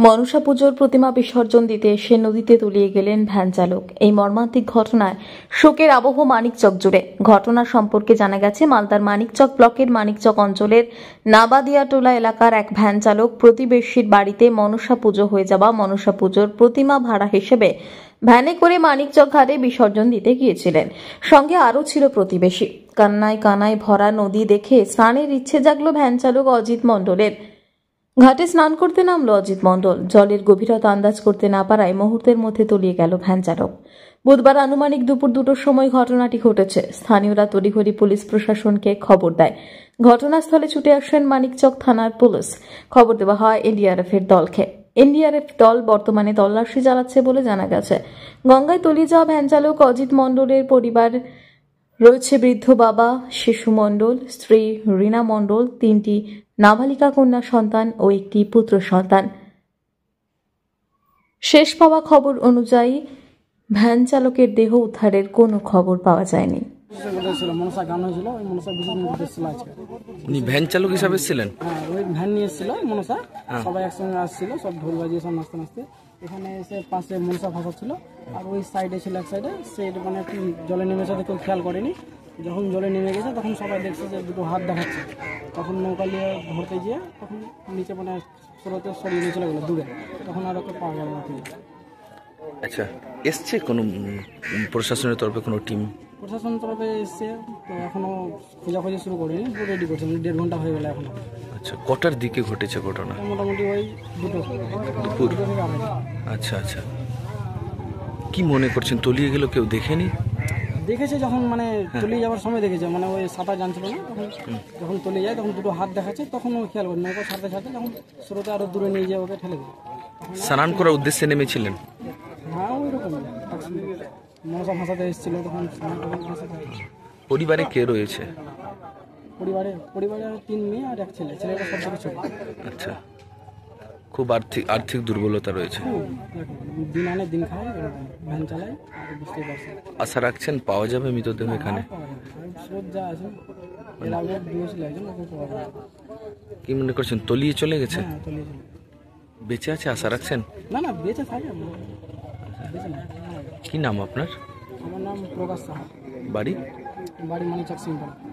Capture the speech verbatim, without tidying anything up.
মনসা পুজোর প্রতিমা বিসর্জন দিতে এসে নদীতে তলিয়ে গেলেন ভ্যান চালক। এই মর্মান্তিক ঘটনায় শোকের আবহ মানিকচক জুড়ে। ঘটনা সম্পর্কে জানা গেছে, মালদার মানিকচক ব্লকের মানিকচক অঞ্চলের নাবাদিয়াটোলা এলাকার এক ভ্যান চালক প্রতিবেশীর বাড়িতে মনসা পুজো হয়ে যাওয়া মনসা পুজোর প্রতিমা ভাড়া হিসেবে ভ্যানে করে মানিকচক ঘাটে বিসর্জন দিতে গিয়েছিলেন। সঙ্গে আরও ছিল প্রতিবেশী। কান্নায় কানায় ভরা নদী দেখে স্নানের ইচ্ছে জাগলো ভ্যান চালক অজিত মণ্ডলের। ঘাটে স্নান করতে নামল অজিত মণ্ডল। জলের গভীরতা আন্দাজ করতে না পারায় মুহূর্তের মধ্যে তলিয়ে গেল ভ্যান চালক। বুধবার আনুমানিক দুপুর দুটোর সময় ঘটনাটি ঘটেছে। স্থানীয়রা তড়িঘড়ি পুলিশ প্রশাসনকে খবর দেয়। ঘটনাস্থলে ছুটে আসেন মানিকচক থানার পুলিশ। খবর দেওয়া হয় এনডিআরএফ এর দলকে। এনডিআরএফ দল বর্তমানে তল্লাশি চালাচ্ছে বলে জানা গেছে। গঙ্গায় তলিয়ে যাওয়া ভ্যান চালক অজিত মণ্ডলের পরিবার রয়েছে বৃদ্ধ বাবা শিশু মণ্ডল, স্ত্রী রীনা মণ্ডল, তিনটি নাবালিকা কন্যা সন্তান ও একটি পুত্র সন্তান। শেষ পাওয়া খবর অনুযায়ী ভ্যান চালকের দেহ উদ্ধারের কোনো খবর পাওয়া যায়নি। উনি ভ্যান চালক হিসাবে ছিলেন? হ্যাঁ, ওই ভ্যান নিয়ে এসেছিল মনসা, সবাই একসঙ্গে আসছিল, সব ঢোল বাজিয়ে সব নাচতে নাচতে এখানে এসে পাশে মনসা ভাষা ছিল, আর ওই সাইডে ছিল এক সাইডে, সে মানে একটু জলে নেমেছে, কেউ খেয়াল করেনি। যখন জলে নেমে গেছে তখন সবাই দেখছে যে দুটো হাত দেখাচ্ছে। তখন নৌকা নিয়ে ধরতে গিয়ে তখন নিচে মানে স্রোতে সরিয়ে নিয়ে চলে গেলো দূরে, তখন আর ওকে পাওয়া গেল না। আচ্ছা, এসছে কোনো প্রশাসনের তরফে কোনো টিম? প্রশাসন তরফে এসছে, তো এখনো খোঁজাখুঁজি শুরু করেনি, রেডি করছে, দেড় ঘন্টা হয়ে গেল এখনো। আচ্ছা, কটার দিকে ঘটেছে ঘটনা? মোটামুটি ওই দুটো দুপুর। আচ্ছা আচ্ছা, কি মনে করছেন, তলিয়ে গেল, কেউ দেখেনি? দেখেছে যখন মানে তলিয়ে যাওয়ার সময় দেখেছে, মানে ওই সাঁতার জানছিল না, তখন যখন তলিয়ে যায় তখন দুটো হাত দেখাচ্ছে, তখন ও খেয়াল করে নৌকা ছাড়তে ছাড়তে তখন স্রোতে আরো দূরে নিয়ে যায়, ওকে ঠেলে দেয়। স্নান করার উদ্দেশ্যে নেমেছিলেন? হ্যাঁ, ওই রকম মনসা ভাষাতে এসেছিল তখন। পরিবারে কে রয়েছে? পরিবারে পরিবারে তিন মেয়ে আর এক ছেলে, ছেলেটা সব থেকে ছোট। আচ্ছা, খুব আর্থিক আর্থিক দুর্বলতা রয়েছে। দিন আনে দিন খায়, ভ্যান চালায়, বুঝতেই পারছেন। আশা রাখছেন পাওয়া যাবে মৃতদেহ এখানে? স্রোত যা আছে, এর আগে দিয়েছিল একজন, ওকে পাওয়া যাবে। কি মনে করছেন, তলিয়ে চলে গেছে? হ্যাঁ, তলিয়ে চলে। বেঁচে আছে আশা রাখছেন? না না, বেঁচে থাকে, বেঁচে না। কি নাম আপনার? আমার নাম প্রকাশ সাহা। বাড়ি? বাড়ি মানিকচক সিংপাড়া।